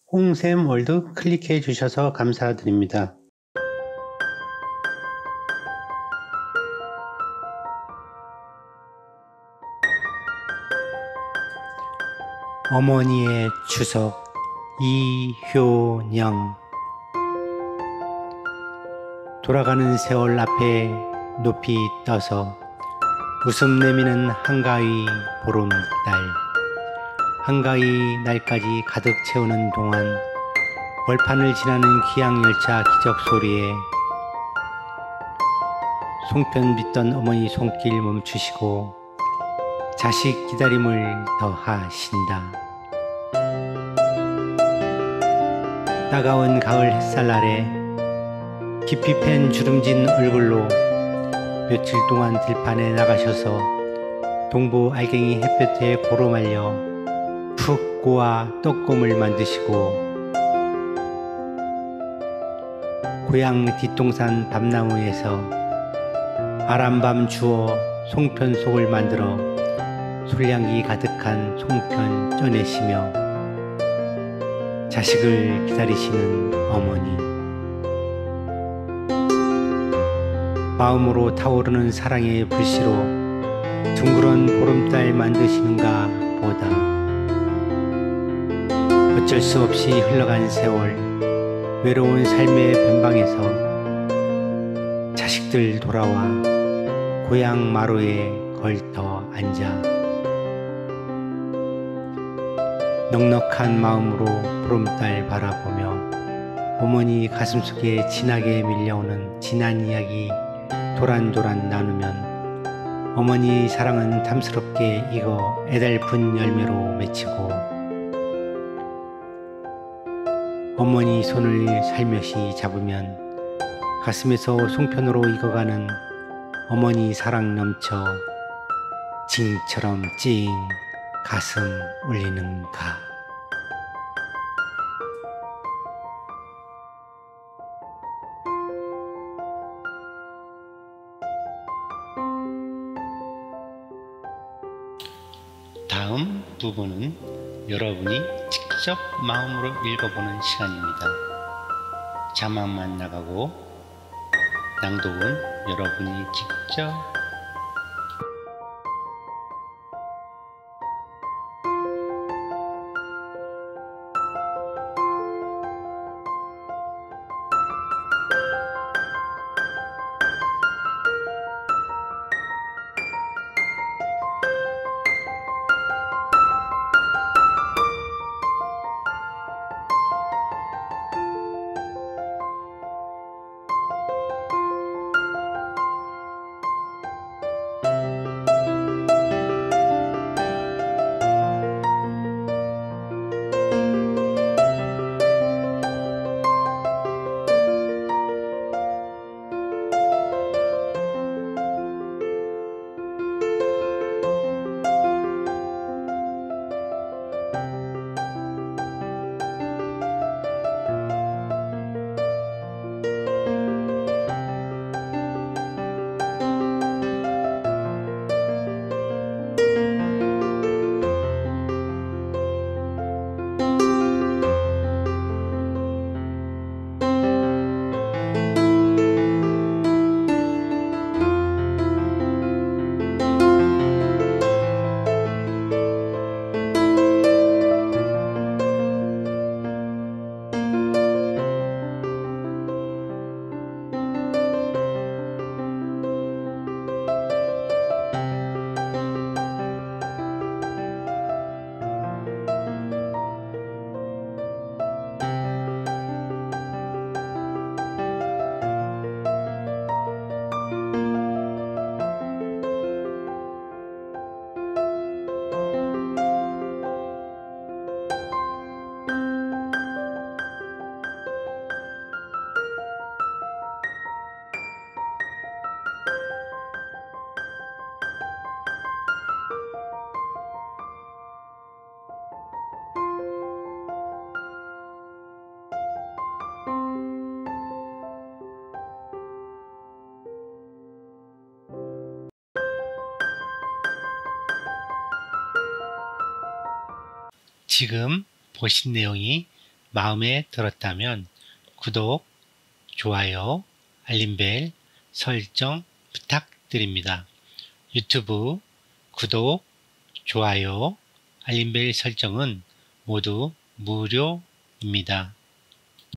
홍샘월드 클릭해 주셔서 감사드립니다. 어머니의 추석 이효령. 돌아가는 세월 앞에 높이 떠서 웃음 내미는 한가위 보름달. 한가위 날까지 가득 채우는 동안 벌판을 지나는 기양열차 기적소리에 송편 빚던 어머니 손길 멈추시고 자식 기다림을 더하신다. 따가운 가을 햇살 아래 깊이 팬 주름진 얼굴로 며칠 동안 들판에 나가셔서 동부 알갱이 햇볕에 고로 말려 푹 고아 떡곰을 만드시고 고향 뒷동산 밤나무에서 아람밤 주워 송편 속을 만들어 솔향기 가득한 송편 쪄내시며 자식을 기다리시는 어머니. 마음으로 타오르는 사랑의 불씨로 둥그런 보름달 만드시는가 보다. 어쩔 수 없이 흘러간 세월, 외로운 삶의 변방에서 자식들 돌아와 고향 마루에 걸터 앉아 넉넉한 마음으로 보름달 바라보며 어머니 가슴속에 진하게 밀려오는 지난 이야기 도란도란 나누면 어머니 사랑은 탐스럽게 익어 애달픈 열매로 맺히고 어머니 손을 살며시 잡으면 가슴에서 송편으로 익어가는 어머니 사랑 넘쳐 징처럼 찡 가슴 울리는가. 다음 부분은 여러분이 직접 마음으로 읽어보는 시간입니다. 자막만 나가고 낭독은 여러분이 직접 지금 보신 내용이 마음에 들었다면 구독, 좋아요, 알림벨 설정 부탁드립니다. 유튜브 구독, 좋아요, 알림벨 설정은 모두 무료입니다.